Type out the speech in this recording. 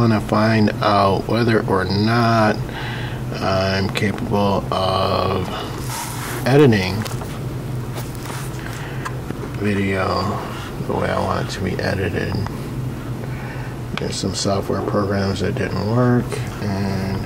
want to find out whether or not I'm capable of editing video the way I want it to be edited. There's some software programs that didn't work, and